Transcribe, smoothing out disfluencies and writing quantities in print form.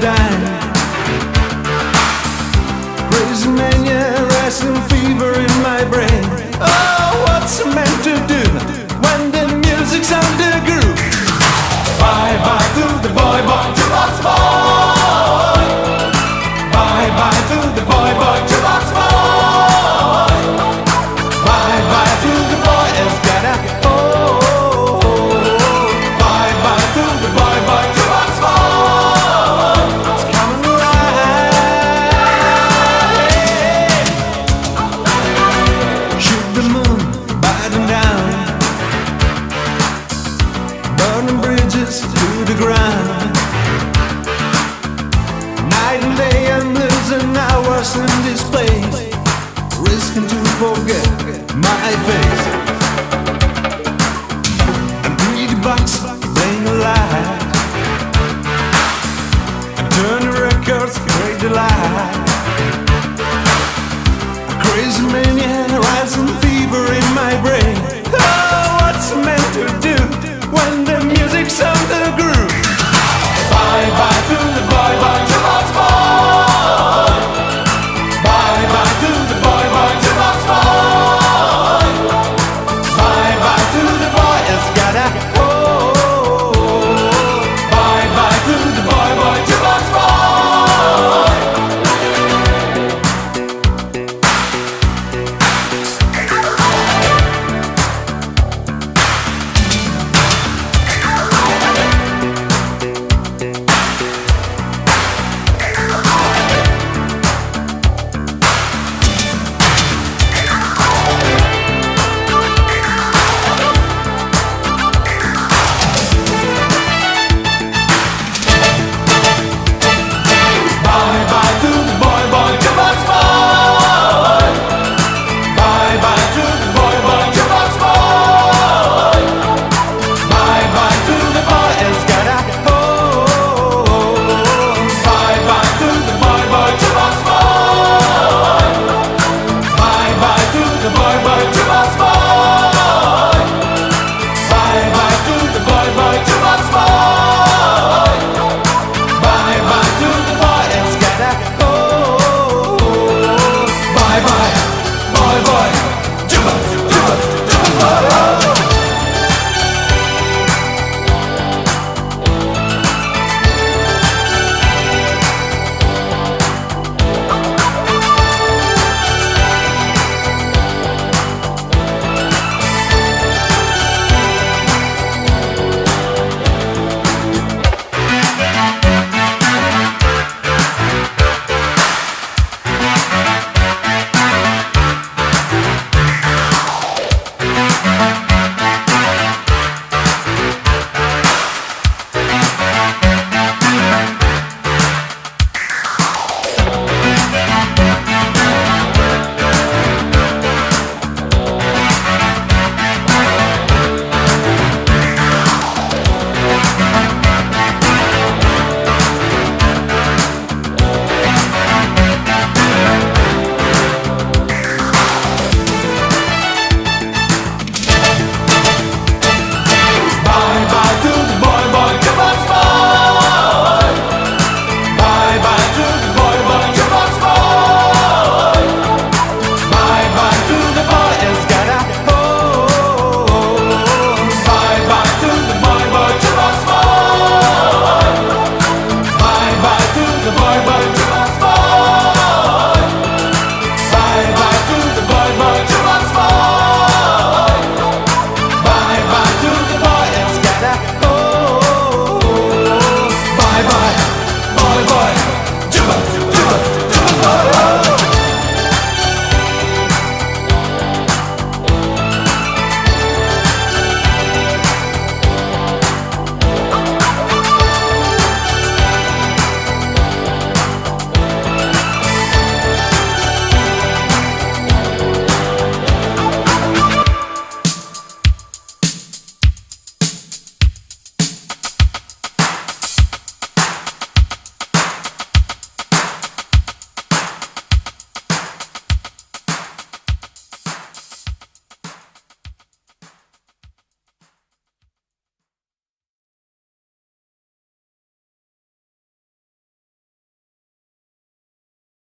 dime. Crazy mania, rising fever in my brain. Oh, what's a man to do when the music's on the groove? Bye bye to the boy jukebox boy. Bye bye to the boy jukebox boy. Bye bye to the boy that's gotta bye bye to the boy jukebox boy. It's coming right. Shoot the moon, biting down, burning bridges to the ground. Night and day I'm losing hours in this place, risking to forget my face. And greedy bucks playing a lie, and turn the records, great delight.